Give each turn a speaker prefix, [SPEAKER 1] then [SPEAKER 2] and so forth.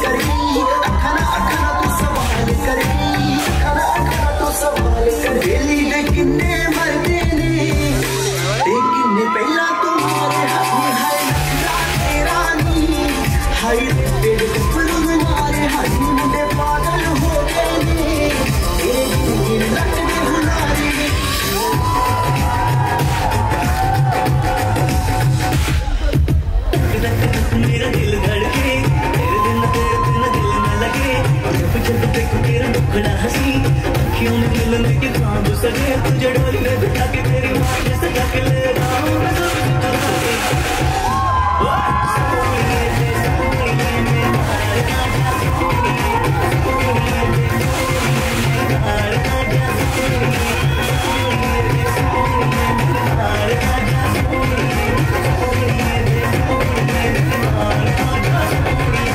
[SPEAKER 1] करेगी, अखना अखना तू सवाल करेगी, अखना अखना तू सवाल कर। बेली दे किन्ने मरदे ने ते किन्ने पहला तुम्हारे हाथ हाय नखरा तेरा नी, हाय तेरे गफरू मारे हाय मुंडे पागल हो गए ने, एक लट दे हुनारी। मेरा दिल धड़के तेरे बिन दिल न लगे, जब जब देखो तेरा मुखड़ा हंसी, अखियों में दिल के ख्वाब सजे।